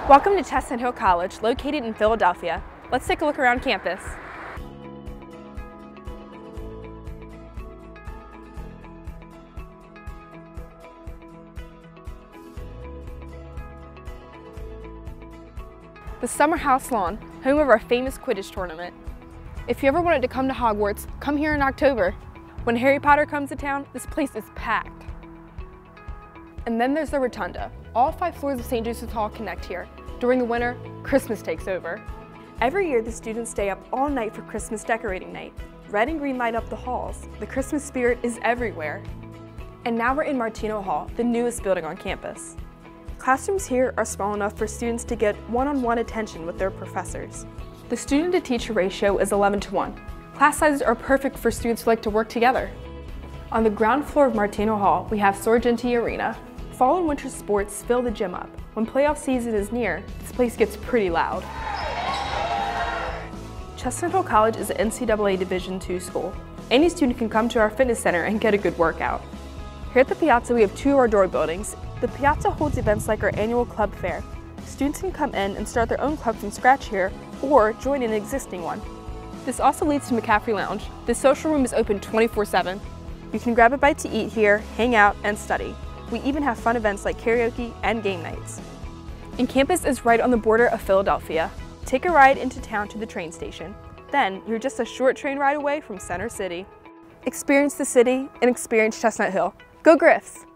Welcome to Chestnut Hill College, located in Philadelphia. Let's take a look around campus. The Summer House Lawn, home of our famous Quidditch tournament. If you ever wanted to come to Hogwarts, come here in October. When Harry Potter comes to town, this place is packed. And then there's the Rotunda. All 5 floors of St. Joseph's Hall connect here. During the winter, Christmas takes over. Every year, the students stay up all night for Christmas decorating night. Red and green light up the halls. The Christmas spirit is everywhere. And now we're in Martino Hall, the newest building on campus. Classrooms here are small enough for students to get one-on-one attention with their professors. The student-to-teacher ratio is 11:1. Class sizes are perfect for students who like to work together. On the ground floor of Martino Hall, we have Sorgenti Arena. Fall and winter sports fill the gym up. When playoff season is near, this place gets pretty loud. Chestnut Hill College is an NCAA Division II school. Any student can come to our fitness center and get a good workout. Here at the Piazza, we have 2 outdoor buildings. The Piazza holds events like our annual club fair. Students can come in and start their own club from scratch here, or join an existing one. This also leads to McCaffrey Lounge. This social room is open 24/7. You can grab a bite to eat here, hang out, and study. We even have fun events like karaoke and game nights. And campus is right on the border of Philadelphia. Take a ride into town to the train station. Then you're just a short train ride away from Center City. Experience the city and experience Chestnut Hill. Go Griffs!